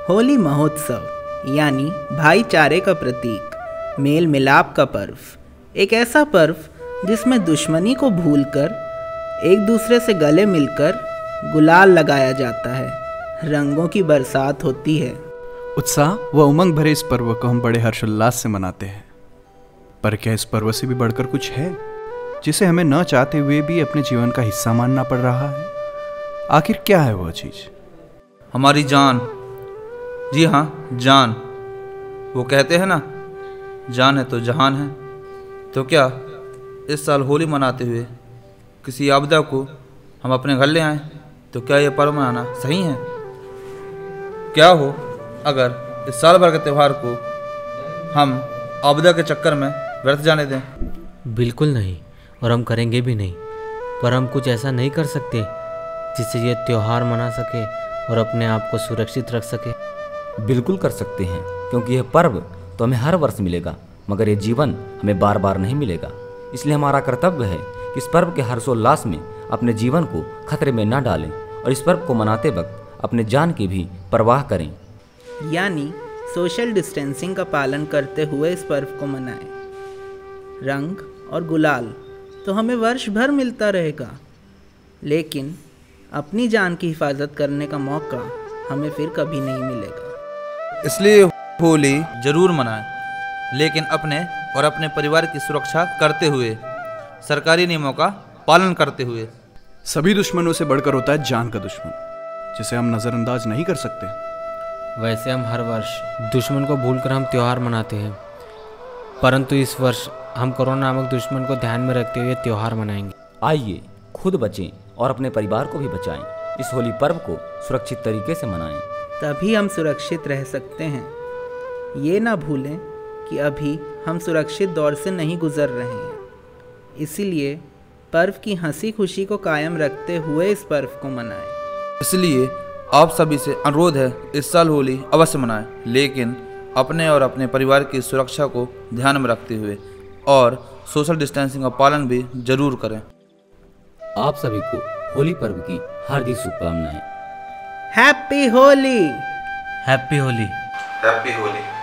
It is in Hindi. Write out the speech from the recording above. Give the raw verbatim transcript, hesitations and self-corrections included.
होली महोत्सव यानी भाईचारे का प्रतीक, मेल मिलाप का पर्व, एक ऐसा पर्व जिसमें दुश्मनी को भूलकर एक दूसरे से गले मिलकर गुलाल लगाया जाता है, रंगों की बरसात होती है। उत्साह व उमंग भरे इस पर्व को हम बड़े हर्षोल्लास से मनाते हैं। पर क्या इस पर्व से भी बढ़कर कुछ है जिसे हमें न चाहते हुए भी अपने जीवन का हिस्सा मानना पड़ रहा है? आखिर क्या है वह चीज? हमारी जान। जी हाँ, जान। वो कहते हैं ना, जान है तो जहान है। तो क्या इस साल होली मनाते हुए किसी आपदा को हम अपने घर ले आएं? तो क्या ये पर्व मनाना सही है? क्या हो अगर इस साल भर के त्यौहार को हम आपदा के चक्कर में व्यर्थ जाने दें? बिल्कुल नहीं, और हम करेंगे भी नहीं। पर हम कुछ ऐसा नहीं कर सकते जिससे ये त्यौहार मना सके और अपने आप को सुरक्षित रख सके? बिल्कुल कर सकते हैं, क्योंकि यह पर्व तो हमें हर वर्ष मिलेगा, मगर ये जीवन हमें बार बार नहीं मिलेगा। इसलिए हमारा कर्तव्य है कि इस पर्व के हर्षोल्लास में अपने जीवन को खतरे में न डालें और इस पर्व को मनाते वक्त अपने जान की भी परवाह करें। यानी सोशल डिस्टेंसिंग का पालन करते हुए इस पर्व को मनाएं। रंग और गुलाल तो हमें वर्ष भर मिलता रहेगा, लेकिन अपनी जान की हिफाजत करने का मौका हमें फिर कभी नहीं मिलेगा। इसलिए होली जरूर मनाएं, लेकिन अपने और अपने परिवार की सुरक्षा करते हुए, सरकारी नियमों का पालन करते हुए। सभी दुश्मनों से बढ़कर होता है जान का दुश्मन, जिसे हम नज़रअंदाज नहीं कर सकते। वैसे हम हर वर्ष दुश्मन को भूलकर हम त्यौहार मनाते हैं, परंतु इस वर्ष हम कोरोना नामक दुश्मन को ध्यान में रखते हुए त्यौहार मनाएंगे। आइए खुद बचें और अपने परिवार को भी बचाएं। इस होली पर्व को सुरक्षित तरीके से मनाएं, तभी हम सुरक्षित रह सकते हैं। ये ना भूलें कि अभी हम सुरक्षित दौर से नहीं गुजर रहे हैं। इसीलिए पर्व की हंसी खुशी को कायम रखते हुए इस पर्व को मनाएं। इसलिए आप सभी से अनुरोध है, इस साल होली अवश्य मनाएं, लेकिन अपने और अपने परिवार की सुरक्षा को ध्यान में रखते हुए, और सोशल डिस्टेंसिंग का पालन भी जरूर करें। आप सभी को होली पर्व की हार्दिक शुभकामनाएं। Happy Holi. Happy Holi. Happy Holi.